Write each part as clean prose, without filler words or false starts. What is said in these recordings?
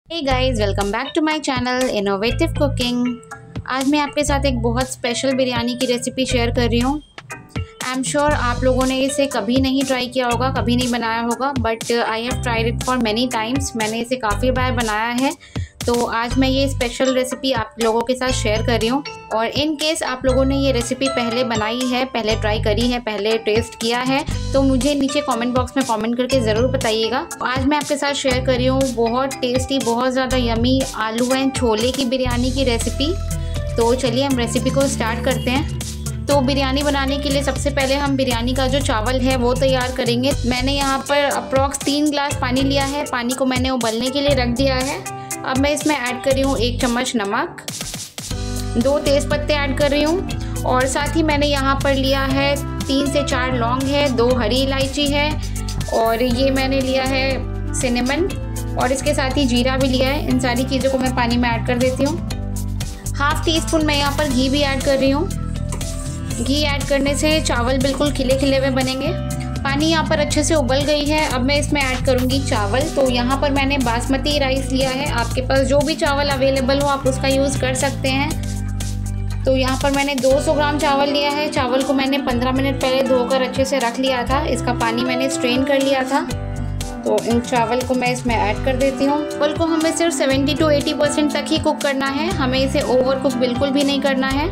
Hey guys, welcome back to my channel innovative cooking. आज मैं आपके साथ एक बहुत स्पेशल बिरयानी की रेसिपी शेयर कर रही हूँ। आई एम श्योर आप लोगों ने इसे कभी नहीं ट्राई किया होगा, कभी नहीं बनाया होगा, but I have tried it for many times. मैंने इसे काफ़ी बार बनाया है, तो आज मैं ये स्पेशल रेसिपी आप लोगों के साथ शेयर कर रही हूँ। और इन केस आप लोगों ने ये रेसिपी पहले बनाई है, पहले ट्राई करी है, पहले टेस्ट किया है, तो मुझे नीचे कमेंट बॉक्स में कमेंट करके ज़रूर बताइएगा। आज मैं आपके साथ शेयर कर रही हूँ बहुत टेस्टी, बहुत ज़्यादा यमी आलू एंड छोले की बिरयानी की रेसिपी। तो चलिए हम रेसिपी को स्टार्ट करते हैं। तो बिरयानी बनाने के लिए सबसे पहले हम बिरयानी का जो चावल है वो तैयार करेंगे। मैंने यहाँ पर अप्रॉक्स 3 ग्लास पानी लिया है। पानी को मैंने उबलने के लिए रख दिया है। अब मैं इसमें ऐड कर रही हूँ 1 चम्मच नमक, 2 तेज़ पत्ते ऐड कर रही हूँ, और साथ ही मैंने यहाँ पर लिया है 3 से 4 लौंग है, 2 हरी इलायची है, और ये मैंने लिया है सिनेमन, और इसके साथ ही जीरा भी लिया है। इन सारी चीज़ों को मैं पानी में ऐड कर देती हूँ। हाफ़ टी स्पून मैं यहाँ पर घी भी ऐड कर रही हूँ। घी ऐड करने से चावल बिल्कुल खिले खिले हुए बनेंगे। पानी यहाँ पर अच्छे से उबल गई है। अब मैं इसमें ऐड करूँगी चावल। तो यहाँ पर मैंने बासमती राइस लिया है। आपके पास जो भी चावल अवेलेबल हो आप उसका यूज़ कर सकते हैं। तो यहाँ पर मैंने 200 ग्राम चावल लिया है। चावल को मैंने 15 मिनट पहले धोकर अच्छे से रख लिया था। इसका पानी मैंने स्ट्रेन कर लिया था। तो इन चावल को मैं इसमें ऐड कर देती हूँ। चावल को हमें सिर्फ 70 to 80% तक ही कुक करना है। हमें इसे ओवर कुक बिल्कुल भी नहीं करना है।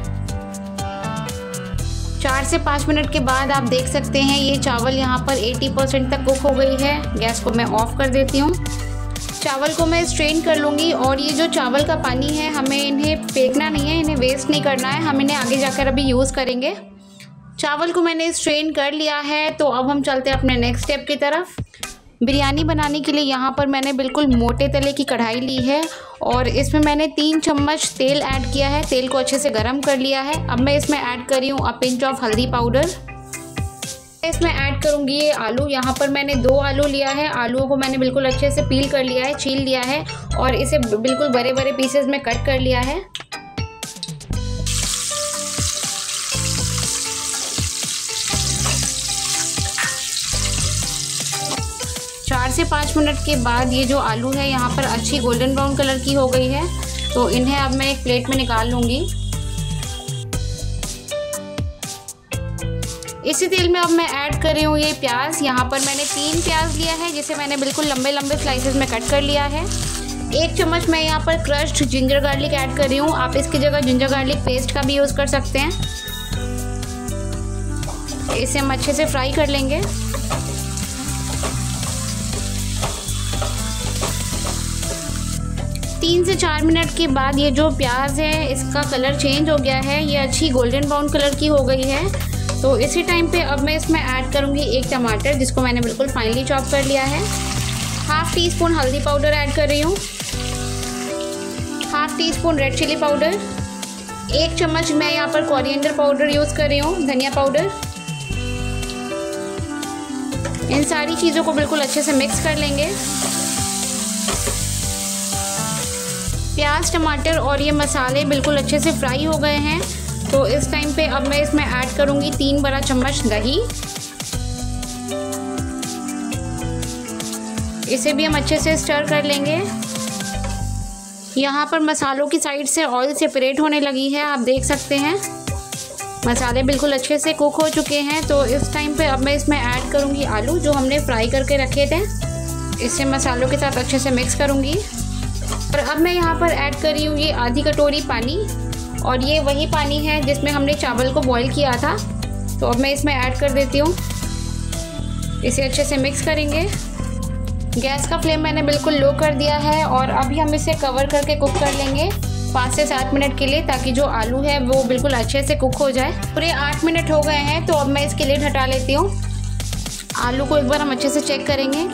4 से 5 मिनट के बाद आप देख सकते हैं ये चावल यहाँ पर 80% तक कुक हो गई है। गैस को मैं ऑफ़ कर देती हूँ। चावल को मैं स्ट्रेन कर लूँगी, और ये जो चावल का पानी है हमें इन्हें फेंकना नहीं है, इन्हें वेस्ट नहीं करना है। हम इन्हें आगे जाकर अभी यूज़ करेंगे। चावल को मैंने स्ट्रेन कर लिया है। तो अब हम चलते हैं अपने नेक्स्ट स्टेप की तरफ। बिरयानी बनाने के लिए यहाँ पर मैंने बिल्कुल मोटे तले की कढ़ाई ली है, और इसमें मैंने 3 चम्मच तेल ऐड किया है। तेल को अच्छे से गरम कर लिया है। अब मैं इसमें ऐड कर रही हूँ पिंच ऑफ हल्दी पाउडर। इसमें ऐड करूँगी ये आलू। यहाँ पर मैंने 2 आलू लिया है। आलूओं को मैंने बिल्कुल अच्छे से पील कर लिया है, छील लिया है, और इसे बिल्कुल बड़े बड़े पीसेस में कट कर लिया है। 4 से 5 मिनट के बाद ये जो आलू है यहाँ पर अच्छी गोल्डन ब्राउन कलर की हो गई है। तो इन्हें अब मैं एक प्लेट में निकाल लूँगी। इसी तेल में अब मैं ऐड कर रही हूँ ये प्याज। यहाँ पर मैंने 3 प्याज लिया है, जिसे मैंने बिल्कुल लंबे लंबे स्लाइसेस में कट कर लिया है। 1 चम्मच मैं यहाँ पर क्रश्ड जिंजर गार्लिक ऐड कर रही हूँ। आप इसकी जगह जिंजर गार्लिक पेस्ट का भी यूज़ कर सकते हैं। इसे हम अच्छे से फ्राई कर लेंगे। तीन से 4 मिनट के बाद ये जो प्याज है इसका कलर चेंज हो गया है, ये अच्छी गोल्डन ब्राउन कलर की हो गई है। तो इसी टाइम पे अब मैं इसमें ऐड करूँगी 1 टमाटर, जिसको मैंने बिल्कुल फाइनली चॉप कर लिया है। हाफ़ टी स्पून हल्दी पाउडर ऐड कर रही हूँ। Half teaspoon red chilli powder. 1 चम्मच मैं यहाँ पर कोरिएंडर पाउडर यूज़ कर रही हूँ, धनिया पाउडर। इन सारी चीज़ों को बिल्कुल अच्छे से मिक्स कर लेंगे। प्याज, टमाटर और ये मसाले बिल्कुल अच्छे से फ्राई हो गए हैं। तो इस टाइम पे अब मैं इसमें ऐड करूँगी 3 बड़ा चम्मच दही। इसे भी हम अच्छे से स्टर कर लेंगे। यहाँ पर मसालों की साइड से ऑयल सेपरेट होने लगी है, आप देख सकते हैं। मसाले बिल्कुल अच्छे से कुक हो चुके हैं। तो इस टाइम पे अब मैं इसमें ऐड करूँगी आलू जो हमने फ्राई करके रखे थे। इसे मसालों के साथ अच्छे से मिक्स करूँगी। और अब मैं यहाँ पर ऐड कर रही हूँ ये आधी कटोरी पानी, और ये वही पानी है जिसमें हमने चावल को बॉईल किया था। तो अब मैं इसमें ऐड कर देती हूँ। इसे अच्छे से मिक्स करेंगे। गैस का फ्लेम मैंने बिल्कुल लो कर दिया है, और अभी हम इसे कवर करके कुक कर लेंगे 5 से 7 मिनट के लिए, ताकि जो आलू है वो बिल्कुल अच्छे से कुक हो जाए। पूरे 8 मिनट हो गए हैं। तो अब मैं इसके लिड हटा लेती हूँ। आलू को एक बार हम अच्छे से चेक करेंगे।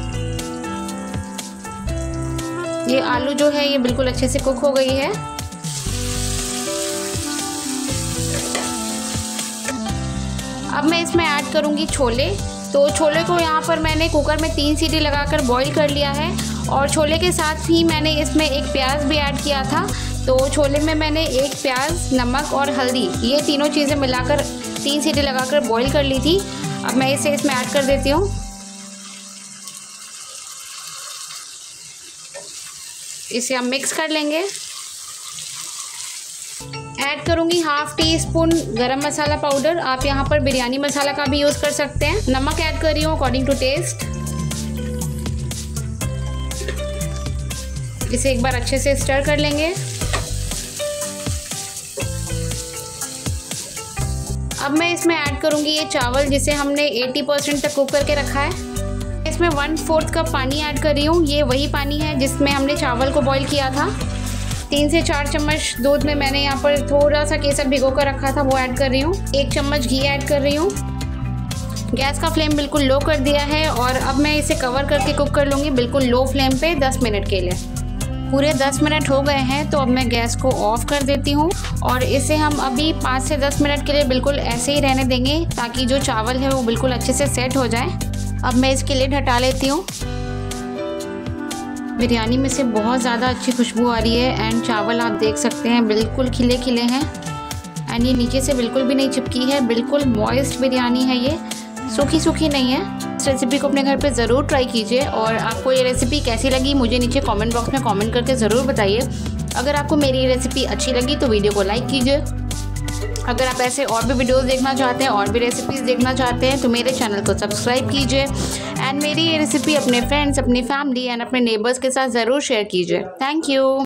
ये आलू जो है ये बिल्कुल अच्छे से कुक हो गई है। अब मैं इसमें ऐड करूँगी छोले। तो छोले को यहाँ पर मैंने कुकर में 3 सीटी लगाकर बॉईल कर लिया है, और छोले के साथ ही मैंने इसमें 1 प्याज भी ऐड किया था। तो छोले में मैंने 1 प्याज, नमक और हल्दी, ये तीनों चीज़ें मिलाकर 3 सीटी लगाकर बॉईल कर ली थी। अब मैं इसे इसमें ऐड कर देती हूँ। इसे हम मिक्स कर लेंगे। ऐड करूँगी हाफ टी स्पून गरम मसाला पाउडर। आप यहाँ पर बिरयानी मसाला का भी यूज़ कर सकते हैं। नमक ऐड कर रही हूँ अकॉर्डिंग टू टेस्ट। इसे एक बार अच्छे से स्टर कर लेंगे। अब मैं इसमें ऐड करूँगी ये चावल जिसे हमने 80% तक कुक करके रखा है। इसमें 1/4 कप पानी ऐड कर रही हूँ। ये वही पानी है जिसमें हमने चावल को बॉईल किया था। 3 से 4 चम्मच दूध में मैंने यहाँ पर थोड़ा सा केसर भिगो कर रखा था, वो ऐड कर रही हूँ। 1 चम्मच घी ऐड कर रही हूँ। गैस का फ्लेम बिल्कुल लो कर दिया है और अब मैं इसे कवर करके कुक कर लूँगी बिल्कुल लो फ्लेम पे 10 मिनट के लिए। पूरे 10 मिनट हो गए हैं तो अब मैं गैस को ऑफ कर देती हूँ और इसे हम अभी 5 से 10 मिनट के लिए बिल्कुल ऐसे ही रहने देंगे ताकि जो चावल है वो बिल्कुल अच्छे से सेट हो जाए। अब मैं इसके लिड हटा लेती हूँ। बिरयानी में से बहुत ज़्यादा अच्छी खुशबू आ रही है एंड चावल आप देख सकते हैं बिल्कुल खिले खिले हैं एंड ये नीचे से बिल्कुल भी नहीं चिपकी है। बिल्कुल मॉइस्ट बिरयानी है, ये सूखी सूखी नहीं है। इस रेसिपी को अपने घर पे ज़रूर ट्राई कीजिए और आपको ये रेसिपी कैसी लगी मुझे नीचे कमेंट बॉक्स में कमेंट करके ज़रूर बताइए। अगर आपको मेरी रेसिपी अच्छी लगी तो वीडियो को लाइक कीजिए। अगर आप ऐसे और भी वीडियोस देखना चाहते हैं और भी रेसिपीज़ देखना चाहते हैं तो मेरे चैनल को सब्सक्राइब कीजिए एंड मेरी ये रेसिपी अपने फ्रेंड्स, अपनी फैमिली एंड अपने नेबर्स के साथ ज़रूर शेयर कीजिए। Thank you.